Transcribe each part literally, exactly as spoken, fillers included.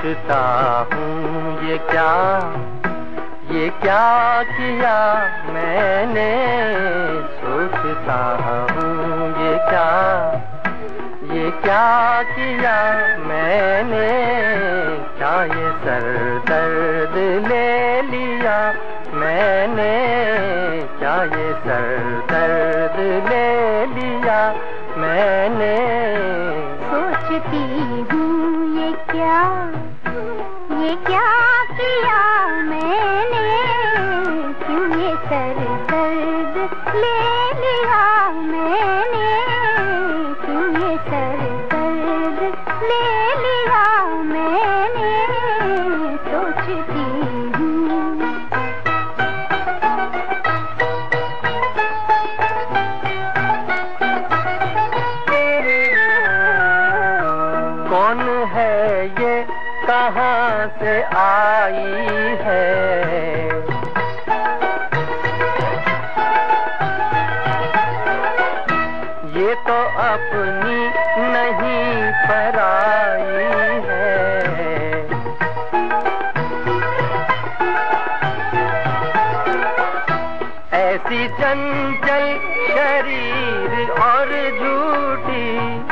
सोचता हूँ ये क्या ये क्या किया मैंने, सोचता हूँ ये क्या ये क्या किया मैंने, क्या ये सर दर्द ले लिया मैंने, क्या ये सर दर्द ले लिया मैंने। सोचती हूँ ये क्या ये क्या किया मैंने, क्यों ये सर दर्द ले लिया मैंने, क्यों ये सर दर्द ले लिया मैंने। सोचती हूँ कौन है ये, कहाँ से आई है, ये तो अपनी नहीं पराई है। ऐसी चंचल शरीर और झूठी,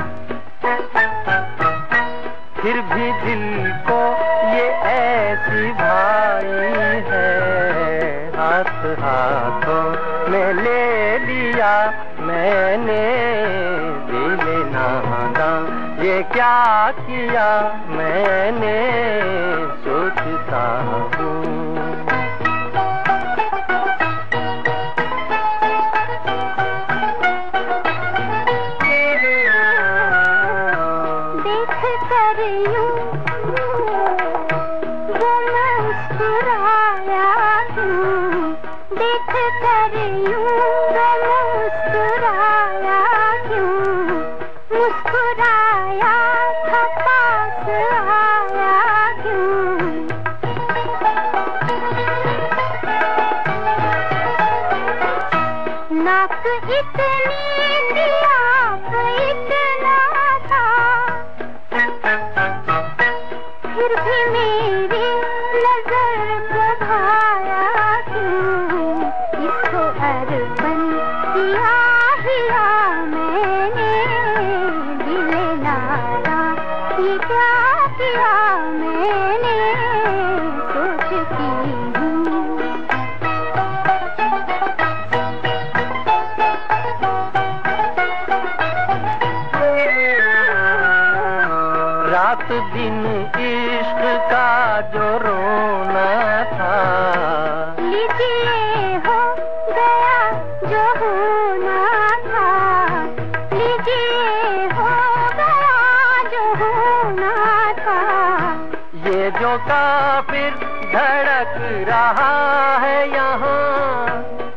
फिर भी दिल को ये ऐसी भाई है। हाथ हाथों में ले लिया मैंने, दिल नादा ये क्या किया मैंने, सोचता हूँ। देख कर यूं वो मुस्कुराया क्यों, मुस्कुराया था पास आया क्यों। नाक इतनी दिया इतना था, फिर भी मेरी नजर को भाया क्यों। इसको अर्पण किया हिया मैंने, दिल नादा ये क्या किया मैंने। सोचती हूँ रात दिन इश्क का जो रोना था, लीजिए हो गया जो होना था, लीजिए हो गया जो होना था। ये जो काफिर धड़क रहा है यहाँ,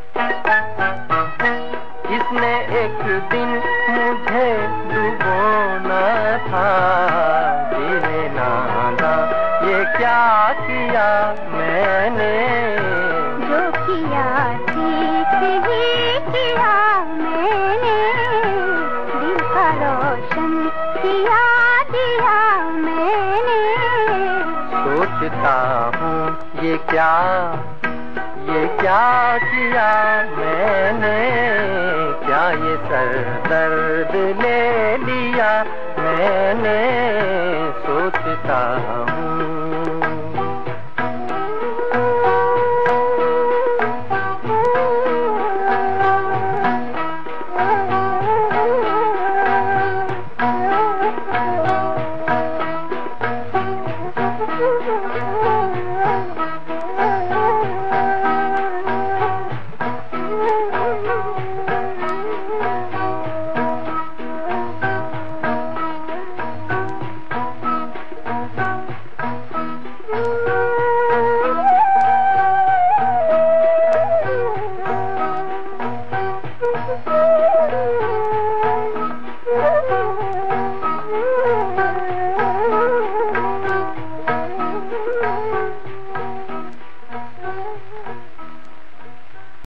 इसने एक दिन मुझे डुबोना था। दिल नादा ये क्या किया मैंने, जो किया ठीक ही किया मैंने, दिल का रोशन किया दिया मैंने। सोचता हूँ ये क्या ये क्या किया मैंने, क्या ये सर दर्द ले लिया मैंने, सोचता हूँ। Thank you.